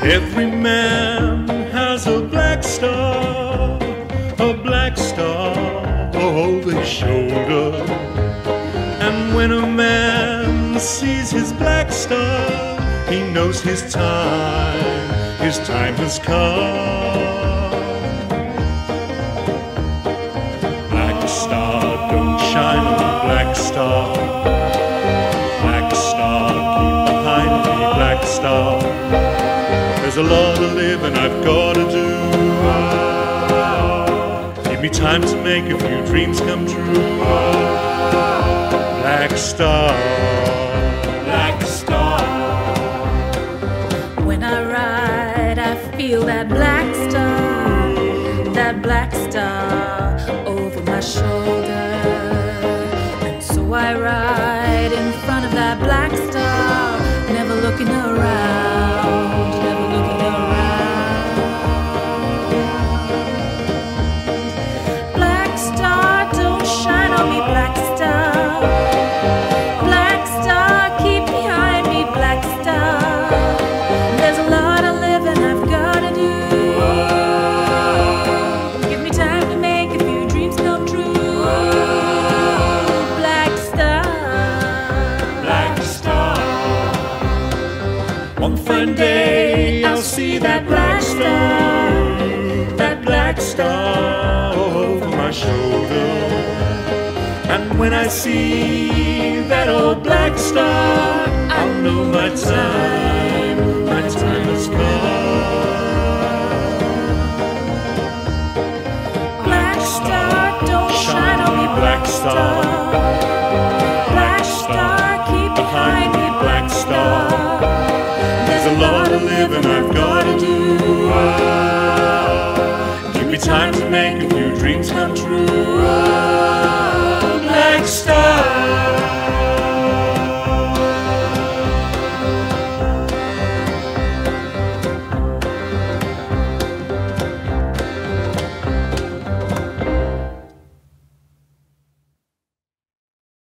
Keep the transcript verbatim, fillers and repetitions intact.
Every man has a black star, a black star over his shoulder. And when a man sees his black star, he knows his time, his time has come. Black star, don't shine on me, black star. Black star, keep behind me, black star. There's a lot of living I've got to do. Give me time to make a few dreams come true. Black star, black star. When I ride, I feel that black star, that black star over my shoulder. And so I ride in front of that black star, never looking around, never looking around. Black star, don't shine on me, black star. Black star, keep behind me, black star. There's a lot of living I've gotta do. Give me time to make a few dreams come true. Black star, Black star. One fine day I'll see that black star, that black star over my shoulder. And when I see that old black star, I'll know my time, my time has come. black star, don't shine on me, black star. Black star, keep behind me, black star. There's a lot of living I've got to do. Give me time to make a few dreams come true. Black star.